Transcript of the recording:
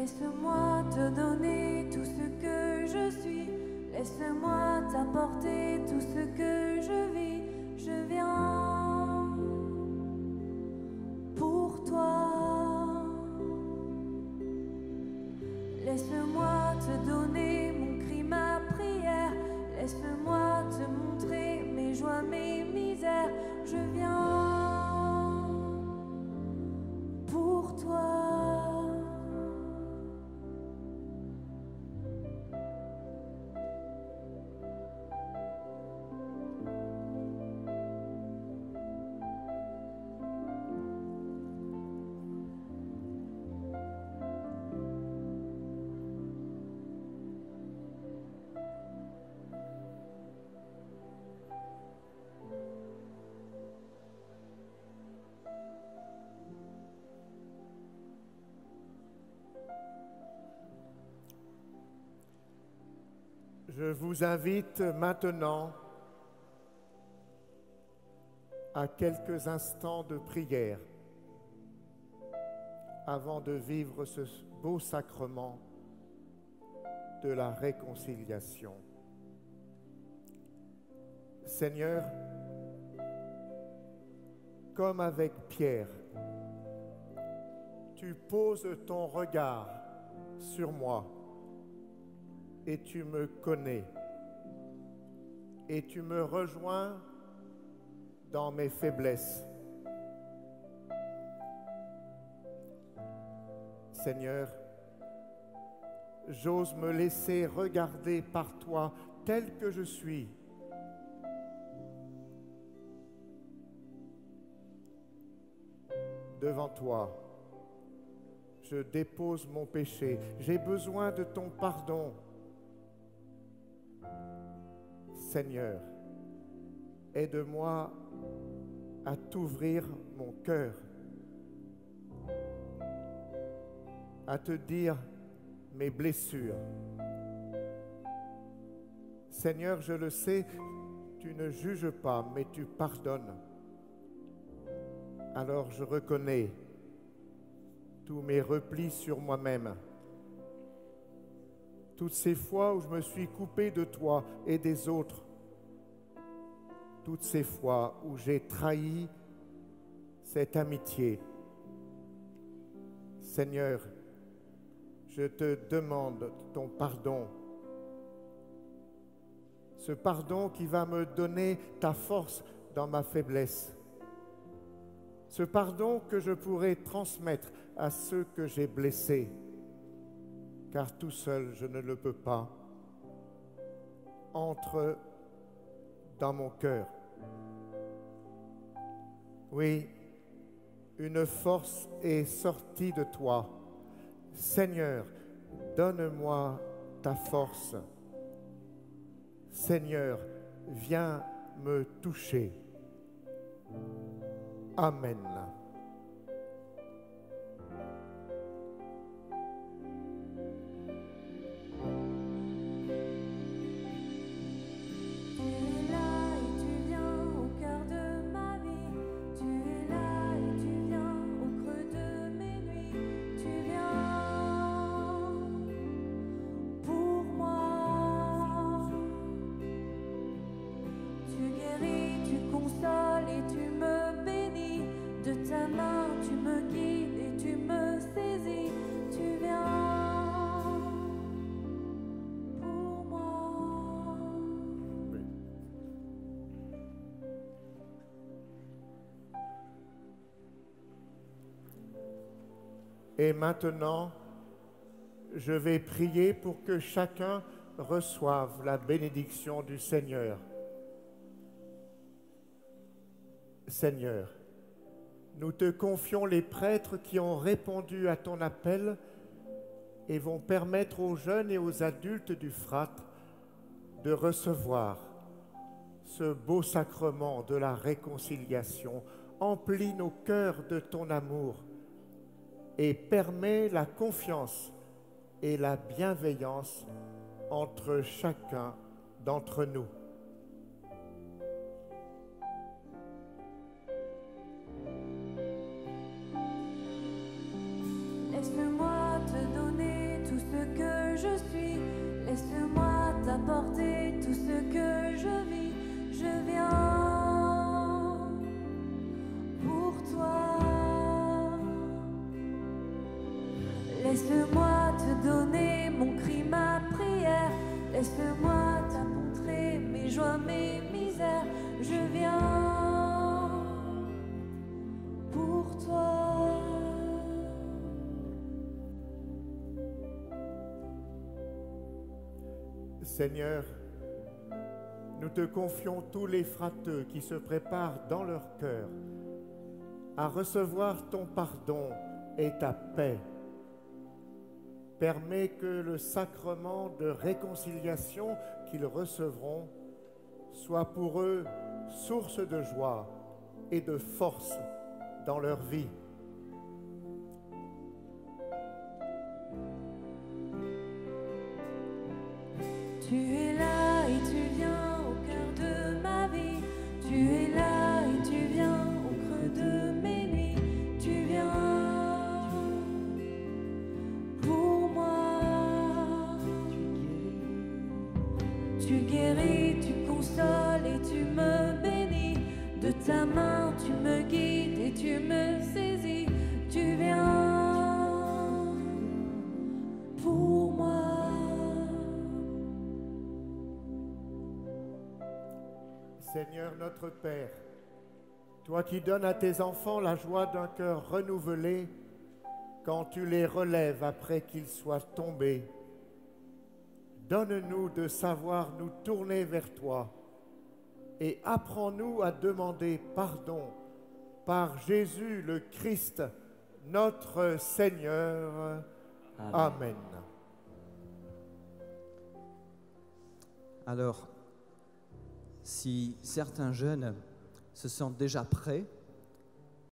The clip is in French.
Laisse-moi te donner tout ce que je suis. Laisse-moi t'apporter tout ce que je vis. Je viens pour toi. Laisse-moi te donner mon cri, ma prière. Laisse-moi te montrer mes joies, mes misères. Je viens pour toi. Je vous invite maintenant à quelques instants de prière avant de vivre ce beau sacrement de la réconciliation. Seigneur, comme avec Pierre, tu poses ton regard sur moi et tu me connais et tu me rejoins dans mes faiblesses. Seigneur, j'ose me laisser regarder par toi tel que je suis. Devant toi, je dépose mon péché. J'ai besoin de ton pardon. Seigneur, aide-moi à t'ouvrir mon cœur, à te dire mes blessures. Seigneur, je le sais, tu ne juges pas, mais tu pardonnes. Alors je reconnais tous mes replis sur moi-même, toutes ces fois où je me suis coupé de toi et des autres, toutes ces fois où j'ai trahi cette amitié. Seigneur, je te demande ton pardon, ce pardon qui va me donner ta force dans ma faiblesse, ce pardon que je pourrai transmettre à ceux que j'ai blessés, car tout seul je ne le peux pas. Entre dans mon cœur. Oui, une force est sortie de toi. Seigneur, donne-moi ta force. Seigneur, viens me toucher. Amen. Et maintenant, je vais prier pour que chacun reçoive la bénédiction du Seigneur. Seigneur, nous te confions les prêtres qui ont répondu à ton appel et vont permettre aux jeunes et aux adultes du Frat de recevoir ce beau sacrement de la réconciliation. Emplis nos cœurs de ton amour et permets la confiance et la bienveillance entre chacun d'entre nous. Laisse-moi te donner tout ce que je suis. Laisse-moi t'apporter tout ce que je vis. Je viens pour toi. Laisse-moi te donner mon cri, ma prière. Laisse-moi t'apporter mes joies, mes misères. Je viens pour toi. Seigneur, nous te confions tous les frateux qui se préparent dans leur cœur à recevoir ton pardon et ta paix. Permets que le sacrement de réconciliation qu'ils recevront soit pour eux source de joie et de force dans leur vie. Tu es là et tu viens au cœur de ma vie. Tu es là et tu viens au creux de mes nuits. Tu viens pour moi. Tu guéris, tu consoles et tu me bénis. De ta main tu me guides et tu me saisis. Tu viens pour moi. Seigneur notre Père, toi qui donnes à tes enfants la joie d'un cœur renouvelé quand tu les relèves après qu'ils soient tombés, donne-nous de savoir nous tourner vers toi et apprends-nous à demander pardon par Jésus le Christ, notre Seigneur. Amen. Alors, si certains jeunes se sentent déjà prêts